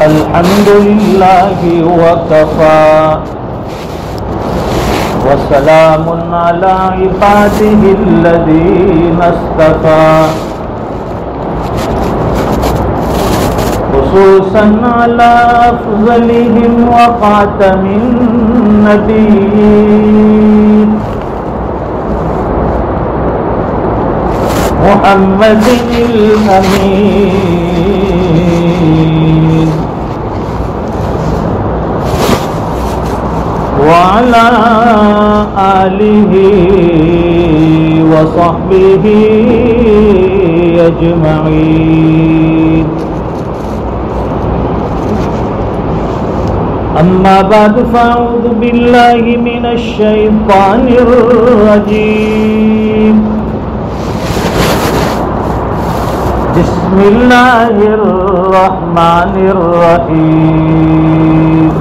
الحمد لله وكفى وسلام على عباده الذين اصطفى خصوصا على أفضلهم وخاتم النبيين محمد الأمين وعلى آله وصحبه أجمعين أما بعد فأعوذ بالله من الشيطان الرجيم بسم الله الرحمن الرحيم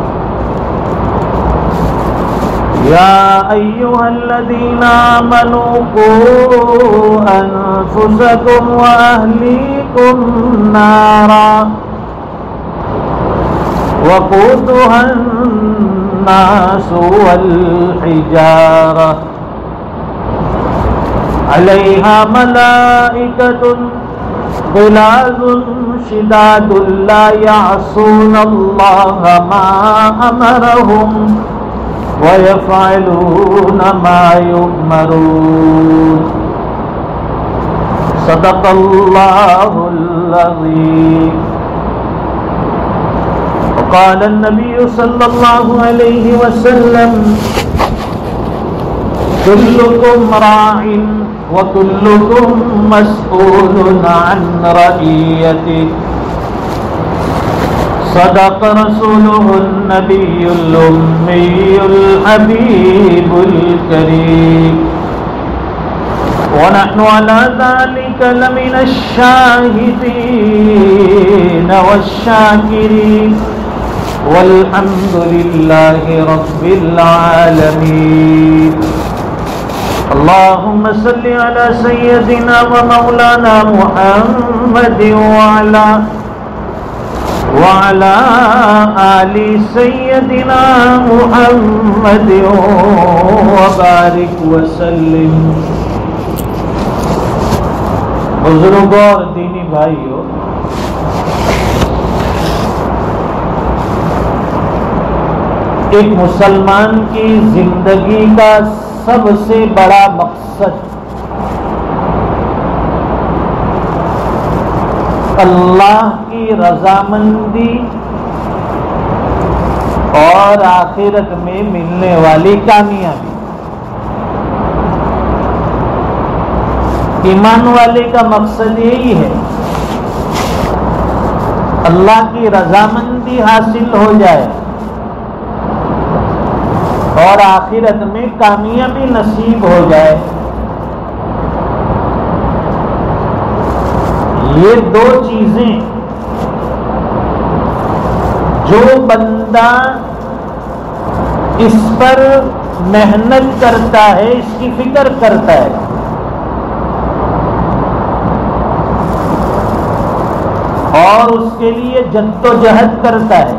يا أيها الذين آمنوا قوا أنفسكم وأهليكم نارا وقودها الناس والحجارة عليها ملائكة غلاظ شداد لا يعصون الله ما أمرهم ويفعلون ما يؤمرون صدق الله العظيم. وقال النبي صلى الله عليه وسلم كلكم راع وكلكم مسؤول عن رعيته صدق رسوله النبي الأمي الحبيب الكريم ونحن على ذلك لمن الشاهدين والشاكرين والحمد لله رب العالمين. اللهم صل على سيدنا ومولانا محمد وعلى آل سيدنا محمد وبارك وسلم. بزرگوں اور دینی بھائیوں، ایک مسلمان کی زندگی کا سب سے بڑا مقصد اللہ کی رضامندی اور آخرت میں ملنے والی کامیابی. ایمان والے کا مقصد یہی ہے اللہ کی رضامندی حاصل ہو جائے اور آخرت میں کامیابی نصیب ہو جائے. یہ دو چیزیں جو بندہ اس پر محنت کرتا ہے، اس کی فکر کرتا ہے، اور اس کے لیے جد و جہد کرتا ہے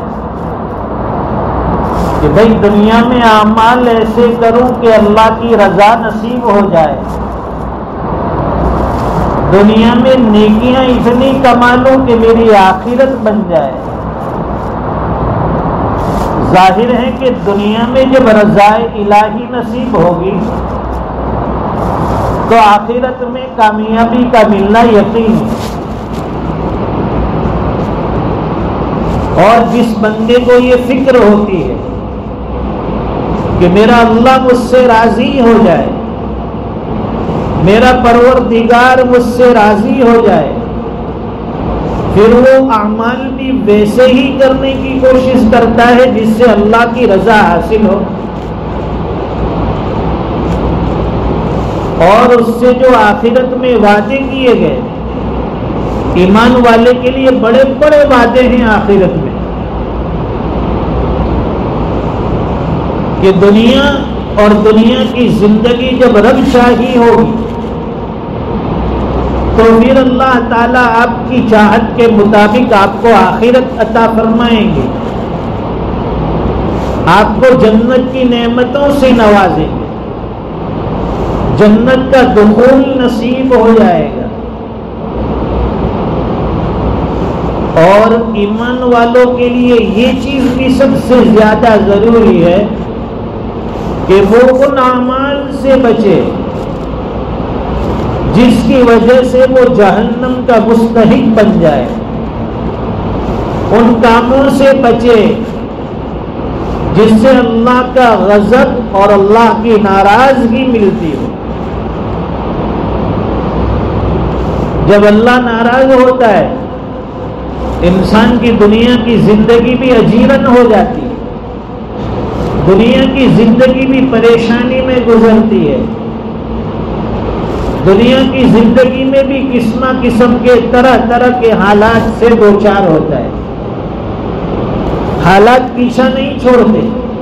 کہ بھئی دنیا میں اعمال ایسے کروں کہ اللہ کی رضا نصیب ہو جائے، دنیا میں نیکیاں اتنی کما لوں کہ میری آخرت بن جائے. ظاہر ہے کہ دنیا میں جب رضا الہی نصیب ہوگی تو آخرت میں کامیابی کا ملنا یقینی ہے. اور جس بندے کو یہ فکر ہوتی ہے کہ میرا اللہ مجھ سے راضی ہو جائے، میرا پروردگار مجھ سے راضی ہو جائے، پھر وہ اعمال بھی ویسے ہی کرنے کی کوشش کرتا ہے جس سے اللہ کی رضا حاصل ہو، اور اس سے جو آخرت میں وعدے کیے گئے، ایمان والے کے لیے بڑے بڑے وعدے ہیں آخرت میں کہ دنیا اور دنیا کی زندگی جب رب شاہی ہوگی تو پھر اللہ تعالیٰ آپ کی چاہت کے مطابق آپ کو آخرت عطا فرمائیں گے، آپ کو جنت کی نعمتوں سے نوازیں گے، جنت کا دخول نصیب ہو جائے گا۔ اور ایمان والوں کے لیے یہ چیز بھی سب سے زیادہ ضروری ہے کہ وہ ان اعمال سے بچے جس کی وجہ سے وہ جہنم کا مستحق بن جائے، ان کاموں سے بچے جس سے اللہ کا غضب اور اللہ کی ناراضگی ملتی ہو۔ جب اللہ ناراض ہوتا ہے انسان کی دنیا کی زندگی بھی اجیرن ہو جاتی ہے، دنیا کی زندگی بھی پریشانی میں گزرتی ہے، دنیا کی زندگی میں بھی قسم کے طرح طرح کے حالات سے دوچار ہوتا ہے۔ حالات پیچھا نہیں چھوڑتے۔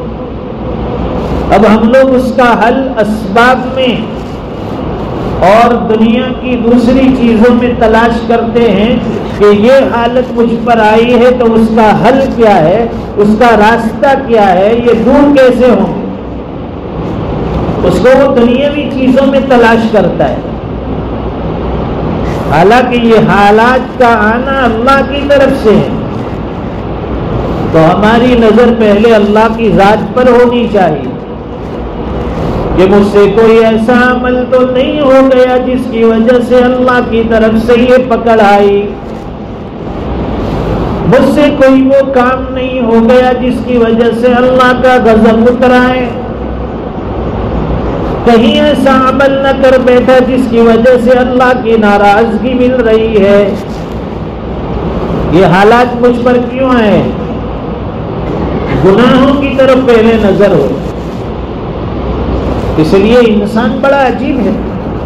اب ہم لوگ اس کا حل اسباب میں اور دنیا کی دوسری چیزوں میں تلاش کرتے ہیں کہ یہ حالت مجھ پر آئی ہے تو اس کا حل کیا ہے، اس کا راستہ کیا ہے، یہ دور کیسے ہوں۔ اس کو وہ دنیاوی چیزوں میں تلاش کرتا ہے، حالانکہ یہ حالات کا آنا اللہ کی طرف سے ہے۔ تو ہماری نظر پہلے اللہ کی ذات پر ہونی چاہیے کہ مجھ سے کوئی ایسا عمل تو نہیں ہو گیا جس کی وجہ سے اللہ کی طرف سے یہ پکڑ آئی، مجھ سے کوئی وہ کام نہیں ہو گیا جس کی وجہ سے اللہ کا غضب اترائے، کہیں ایسا عمل نہ کر بیٹھا جس کی وجہ سے اللہ کی ناراضگی مل رہی ہے۔ یہ حالات مجھ پر کیوں آئے؟ گناہوں کی طرف پہلے نظر ہو۔ اس لیے انسان بڑا عجیب ہے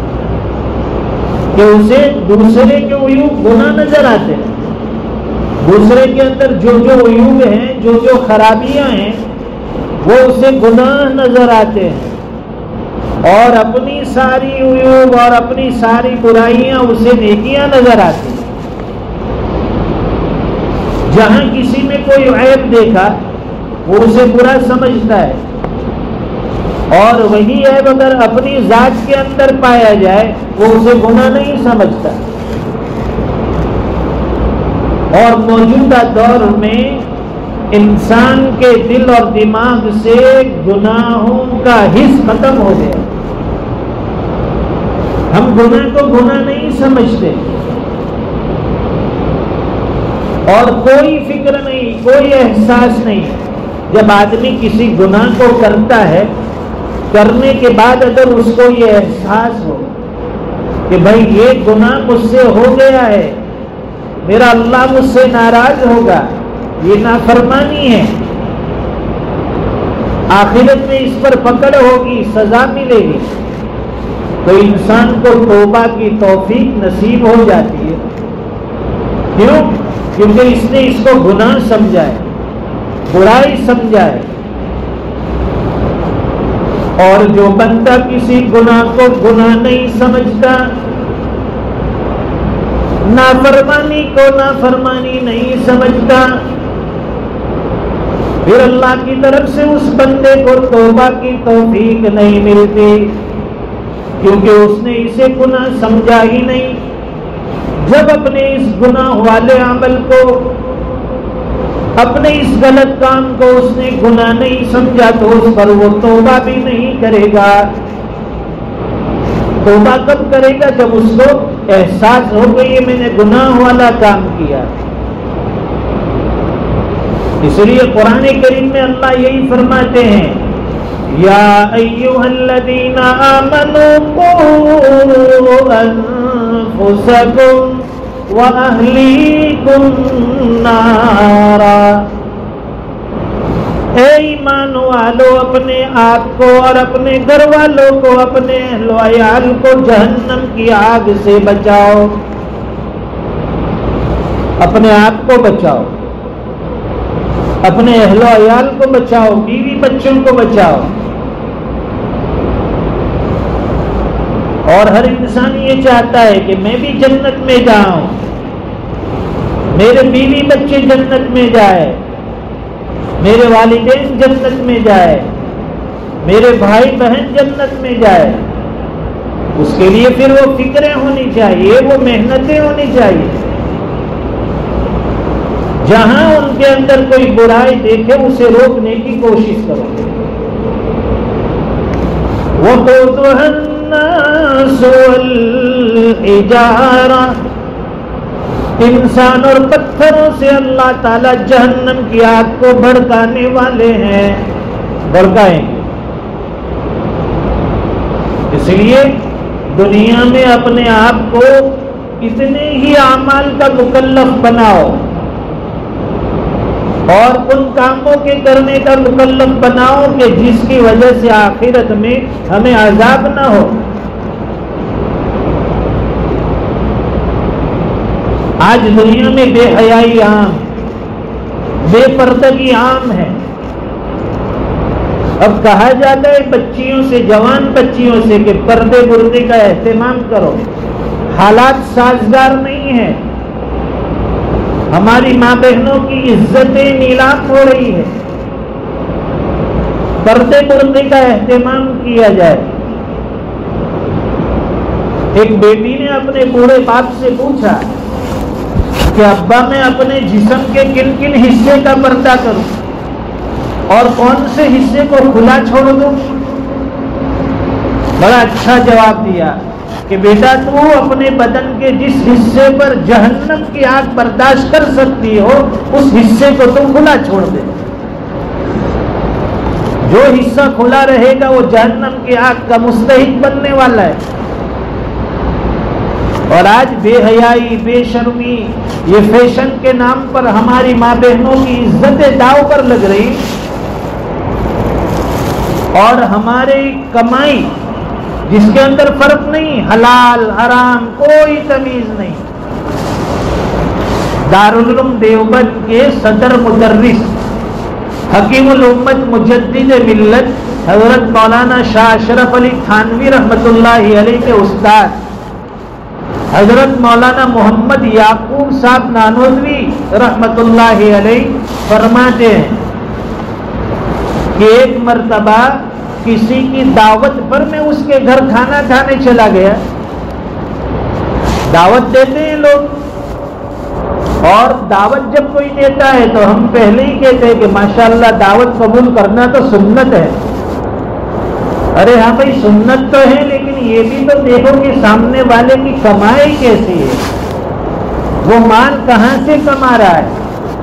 کہ اسے دوسرے کے عیوب گناہ نظر آتے ہیں، دوسرے کے اندر جو عیوب ہیں، جو خرابیاں ہیں، وہ اسے گناہ نظر آتے ہیں، اور اپنی ساری عیوب اور اپنی ساری برائیاں اسے نیکیاں نظر آتی ہیں۔ جہاں کسی میں کوئی عیب دیکھا وہ اسے برا سمجھتا ہے، اور وہی عیب اگر اپنی ذات کے اندر پایا جائے وہ اسے گناہ نہیں سمجھتا۔ اور موجودہ دور میں انسان کے دل اور دماغ سے گناہوں کا حس ختم ہو گیا، ہم گناہ کو گناہ نہیں سمجھتے، اور کوئی فکر نہیں، کوئی احساس نہیں۔ جب آدمی کسی گناہ کو کرتا ہے، کرنے کے بعد اگر اس کو یہ احساس ہو کہ بھائی یہ گناہ مجھ سے ہو گیا ہے، میرا اللہ مجھ سے ناراض ہوگا، یہ نافرمانی ہے، آخرت میں اس پر پکڑ ہوگی، سزا ملے گی، تو انسان کو توبہ کی توفیق نصیب ہو جاتی ہے۔ کیوں؟ کیونکہ اس نے اس کو گناہ سمجھا ہے، برائی سمجھا ہے۔ اور جو بندہ کسی گناہ کو گناہ نہیں سمجھتا، نافرمانی کو نافرمانی نہیں سمجھتا، پھر اللہ کی طرف سے اس بندے کو توبہ کی توفیق نہیں ملتی، کیونکہ اس نے اسے گناہ سمجھا ہی نہیں۔ جب اپنے اس گناہ والے عمل کو، اپنے اس غلط کام کو اس نے گناہ نہیں سمجھا تو اس پر وہ توبہ بھی نہیں کرے گا۔ توبہ کب کرے گا؟ جب اس کو احساس ہو کہ یہ میں نے گناہ والا کام کیا۔ اس لیے قرآن کریم میں اللہ یہی فرماتے ہیں، یا ایھا الذین آمنوا قوا انفسکم وَأَهْلِيكُمْ نَارًا، اے ایمان والو اپنے آپ کو اور اپنے گھر والوں کو، اپنے اہل و عیال کو جہنم کی آگ سے بچاؤ، اپنے آپ کو بچاؤ، اپنے اہل و عیال کو بچاؤ، بیوی بچوں کو بچاؤ۔ اور ہر انسان یہ چاہتا ہے کہ میں بھی جنت میں جاؤں، میرے بیوی بچے جنت میں جائے، میرے والدین جنت میں جائے، میرے بھائی بہن جنت میں جائے۔ اس کے لیے پھر وہ فکریں ہونی چاہیے، وہ محنتیں ہونی چاہیے۔ جہاں ان کے اندر کوئی برائی دیکھے اسے روکنے کی کوشش کرو۔ وَقُودُهَا النَّاسُ وَالْحِجَارَةُ، انسان اور پتھروں سے اللہ تعالیٰ جہنم کی آگ کو بھڑکانے والے ہیں، بھڑکائیں گے۔ اس لیے دنیا میں اپنے آپ کو اتنے ہی اعمال کا مکلف بناؤ اور ان کاموں کے کرنے کا مکلف بناؤ کہ جس کی وجہ سے آخرت میں ہمیں عذاب نہ ہو۔ آج دنیا میں بے حیائی عام، بے پردگی عام ہے۔ اب کہا جاتا ہے بچیوں سے، جوان بچیوں سے کہ پردے بردے کا اہتمام کرو، حالات سازگار نہیں ہے، ہماری ماں بہنوں کی عزتیں نیلام ہو رہی ہے، پردے بردے کا اہتمام کیا جائے۔ ایک بیٹی نے اپنے بوڑھے باپ سے پوچھا کہ ابا میں اپنے جسم کے کن کن حصے کا پردہ کروں اور کون سے حصے کو کھلا چھوڑ دوں؟ بڑا اچھا جواب دیا کہ بیٹا تو اپنے بدن کے جس حصے پر جہنم کی آگ برداشت کر سکتی ہو اس حصے کو تم کھلا چھوڑ دے۔ جو حصہ کھلا رہے گا وہ جہنم کی آگ کا مستحق بننے والا ہے۔ اور آج بے حیائی، بے شرمی، یہ فیشن کے نام پر ہماری ماں بہنوں کی عزتیں داؤ پر لگ رہی، اور ہماری کمائی جس کے اندر فرق نہیں، حلال حرام کوئی تمیز نہیں۔ دارالعلوم دیوبند کے صدر مدرس حکیم الامت مجدد ملت حضرت مولانا شاہ اشرف علی تھانوی رحمۃ اللہ علیہ کے استاد حضرت مولانا محمد یعقوب صاحب نانوتوی رحمۃ اللہ علیہ فرماتے ہیں کہ ایک مرتبہ کسی کی دعوت پر میں اس کے گھر کھانا کھانے چلا گیا۔ دعوت دیتے ہیں لوگ، اور دعوت جب کوئی دیتا ہے تو ہم پہلے ہی کہتے ہیں کہ ماشاءاللہ دعوت قبول کرنا تو سنت ہے۔ ارے ہاں بھائی سنت تو ہے، لیکن یہ بھی تو دیکھو کہ سامنے والے کی کمائی کیسی ہے، وہ مال کہاں سے کما رہا ہے۔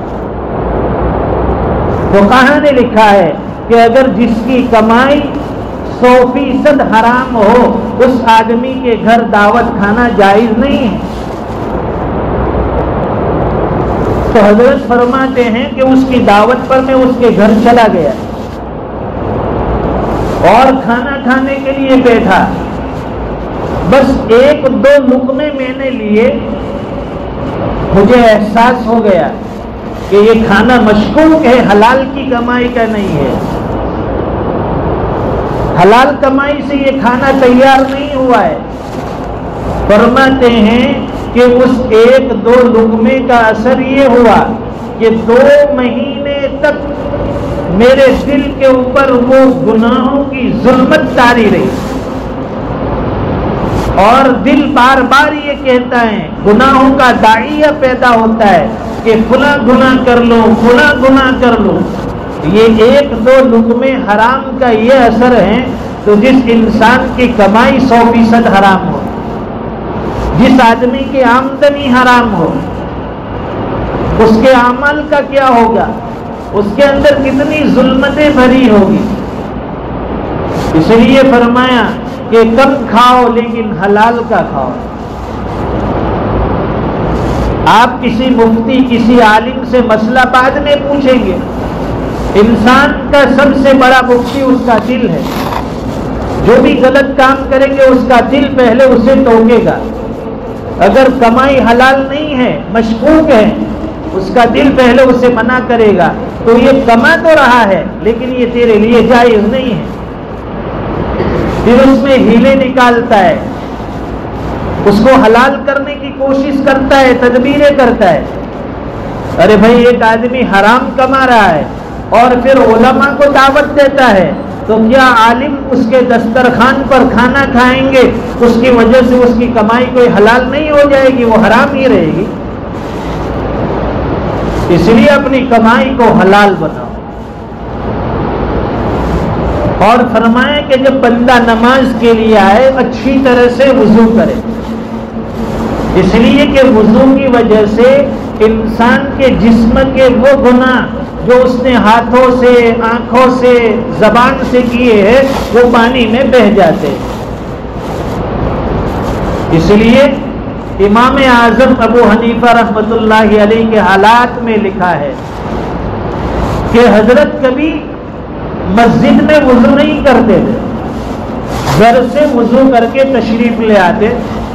تو کہاں نے لکھا ہے کہ اگر جس کی کمائی 100% حرام ہو اس آدمی کے گھر دعوت کھانا جائز نہیں ہے۔ تو حضرت فرماتے ہیں کہ اس کی دعوت پر میں اس کے گھر چلا گیا اور کھانا کھانے کے لیے بیٹھا، بس ایک دو لقمے میں نے لیے، مجھے احساس ہو گیا کہ یہ کھانا مشکوک ہے، حلال کی کمائی کا نہیں ہے، حلال کمائی سے یہ کھانا تیار نہیں ہوا ہے۔ فرماتے ہیں کہ اس ایک دو لقمے کا اثر یہ ہوا کہ 2 مہینے تک میرے دل کے اوپر وہ گناہوں کی ظلمت طاری رہی، اور دل بار بار یہ کہتا ہے، گناہوں کا داعیہ پیدا ہوتا ہے کہ فلاں گناہ کر لو، فلاں گناہ کر لو۔ یہ ایک دو لقمے حرام کا یہ اثر ہے۔ تو جس انسان کی کمائی 100% حرام ہو، جس آدمی کی آمدنی حرام ہو، اس کے اعمال کا کیا ہوگا؟ اس کے اندر کتنی ظلمتیں بھری ہوگی۔ اس لیے فرمایا کہ کم کھاؤ لیکن حلال کا کھاؤ۔ آپ کسی مفتی، کسی عالم سے مسئلہ بعد میں پوچھیں گے، انسان کا سب سے بڑا مفتی اس کا دل ہے۔ جو بھی غلط کام کریں گے اس کا دل پہلے اسے ٹوکے گا۔ اگر کمائی حلال نہیں ہے، مشکوک ہے، اس کا دل پہلے اسے منع کرے گا، تو یہ کما تو رہا ہے لیکن یہ تیرے لیے جائز نہیں ہے۔ پھر اس میں ہیلے نکالتا ہے اس کو حلال کرنے کی کوشش کرتا ہے، تدبیریں کرتا ہے. ارے بھائی ایک آدمی حرام کما رہا ہے اور پھر علماء کو دعوت دیتا ہے، تو کیا عالم اس کے دسترخوان پر کھانا کھائیں گے اس کی وجہ سے اس کی کمائی کوئی حلال نہیں ہو جائے گی؟ وہ حرام ہی رہے گی. اس لیے اپنی کمائی کو حلال بناؤ. اور فرمائے کہ جب بندہ نماز کے لیے آئے اچھی طرح سے وضو کرے، اس لیے کہ وضو کی وجہ سے انسان کے جسم کے وہ گناہ جو اس نے ہاتھوں سے، آنکھوں سے، زبان سے کیے ہیں وہ پانی میں بہہ جاتے ہیں. اس لیے امام اعظم ابو حنیفہ رحمۃ اللہ علیہ کے حالات میں لکھا ہے کہ حضرت کبھی مسجد میں وضو نہیں کرتے تھے، گھر سے وضو کر کے تشریف لے آتے.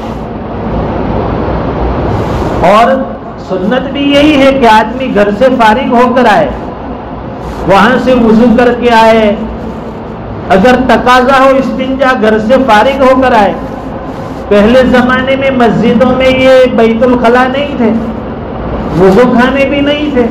اور سنت بھی یہی ہے کہ آدمی گھر سے فارغ ہو کر آئے، وہاں سے وضو کر کے آئے، اگر تقاضا ہو استنجا گھر سے فارغ ہو کر آئے. پہلے زمانے میں مسجدوں میں یہ بیت الخلا نہیں تھے، وضو خانے بھی نہیں تھے.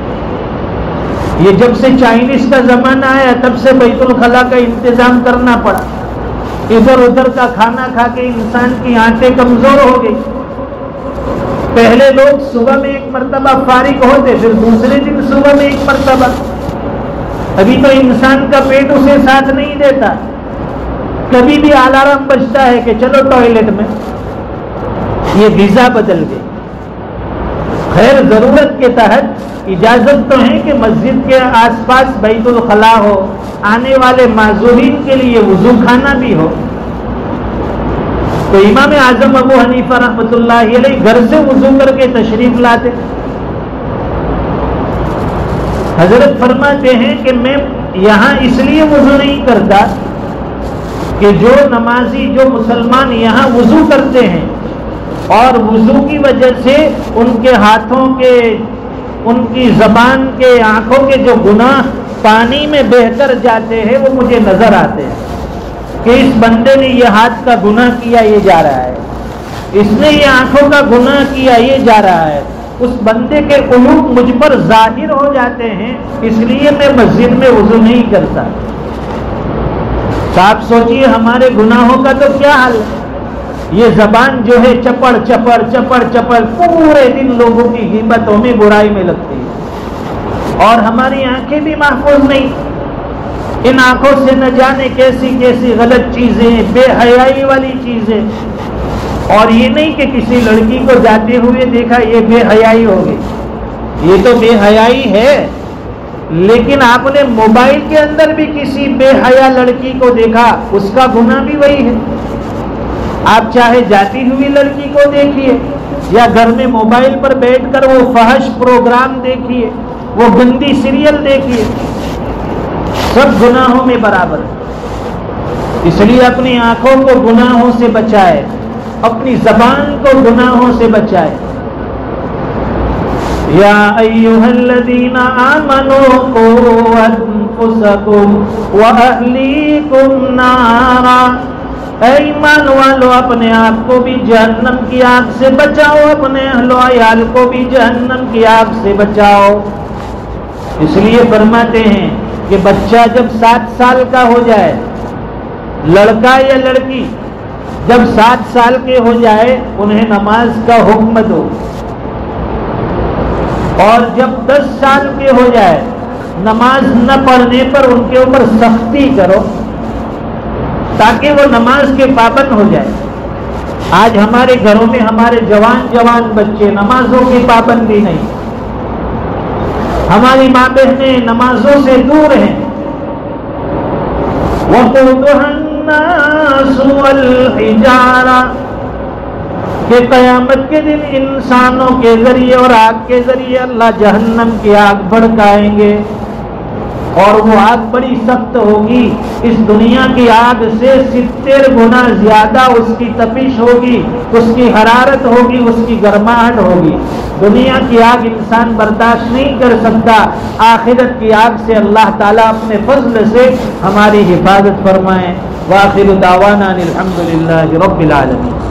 یہ جب سے چائنیز کا زمانہ آیا تب سے بیت الخلا کا انتظام کرنا پڑا. ادھر ادھر کا کھانا کھا کے انسان کی آنتیں کمزور ہو گئی. پہلے لوگ صبح میں ایک مرتبہ فارغ ہوتے، پھر دوسرے دن صبح میں ایک مرتبہ. ابھی تو انسان کا پیٹ اسے ساتھ نہیں دیتا، کبھی بھی الارم بجتا ہے کہ چلو ٹوائلٹ میں. یہ غذا بدل گئی. خیر ضرورت کے تحت اجازت تو ہے کہ مسجد کے آس پاس بیت الخلا ہو، آنے والے معذورین کے لیے وضو خانہ بھی ہو. تو امام اعظم ابو حنیفہ رحمۃ اللہ علیہ گھر سے وضو کر کے تشریف لاتے. حضرت فرماتے ہیں کہ میں یہاں اس لیے وضو نہیں کرتا کہ جو نمازی، جو مسلمان یہاں وضو کرتے ہیں اور وضو کی وجہ سے ان کے ہاتھوں کے، ان کی زبان کے، آنکھوں کے جو گناہ پانی میں بہہ کر جاتے ہیں وہ مجھے نظر آتے ہیں کہ اس بندے نے یہ ہاتھ کا گناہ کیا، یہ جا رہا ہے، اس نے یہ آنکھوں کا گناہ کیا، یہ جا رہا ہے. اس بندے کے قلوب مجھ پر ظاہر ہو جاتے ہیں، اس لیے میں مسجد میں وضو نہیں کرتا. تو آپ سوچئے ہمارے گناہوں کا تو کیا حال ہے. یہ زبان جو ہے چپڑ چپڑ چپڑ چپڑ پورے دن لوگوں کی غیبتوں میں، برائی میں لگتی ہے. اور ہماری آنکھیں بھی محفوظ نہیں. ان آنکھوں سے نہ جانے کیسی کیسی غلط چیزیں، بے حیائی والی چیزیں. اور یہ نہیں کہ کسی لڑکی کو جاتے ہوئے دیکھا یہ بے حیائی ہوگی، یہ تو بے حیائی ہے. لیکن آپ نے موبائل کے اندر بھی کسی بے حیا لڑکی کو دیکھا، اس کا گناہ بھی وہی ہے. آپ چاہے جاتی ہوئی لڑکی کو دیکھیے یا گھر میں موبائل پر بیٹھ کر وہ فحش پروگرام دیکھیے، وہ گندی سیریل دیکھیے، سب گناہوں میں برابر ہے. اس لیے اپنی آنکھوں کو گناہوں سے بچائے، اپنی زبان کو گناہوں سے بچائے. یا ایھا الذین آمنوا قوا انفسکم واہلیکم نارا، اے ایمان والو اپنے آپ کو بھی جہنم کی آگ سے بچاؤ، اپنے اہل و عیال کو بھی جہنم کی آگ سے بچاؤ. اس لیے فرماتے ہیں کہ بچہ جب 7 سال کا ہو جائے، لڑکا یا لڑکی جب 7 سال کے ہو جائے انہیں نماز کا حکم دو، اور جب 10 سال کے ہو جائے نماز نہ پڑھنے پر ان کے اوپر سختی کرو تاکہ وہ نماز کے پابند ہو جائے. آج ہمارے گھروں میں ہمارے جوان بچے نمازوں کی پابندی نہیں، ہماری ماں بہنیں نمازوں سے دور ہیں. وَقُودُهَا النَّاسُ وَالْحِجَارَةُ، کہ قیامت کے دن انسانوں کے ذریعے اور آگ کے ذریعے اللہ جہنم کی آگ بھڑکائیں گے، اور وہ آگ بڑی سخت ہوگی. اس دنیا کی آگ سے 70 گنا زیادہ اس کی تپش ہوگی، اس کی حرارت ہوگی، اس کی گرماہٹ ہوگی. دنیا کی آگ انسان برداشت نہیں کر سکتا. آخرت کی آگ سے اللہ تعالیٰ اپنے فضل سے ہماری حفاظت فرمائیں. وآخر دعوانا الحمد للہ رب العالمین.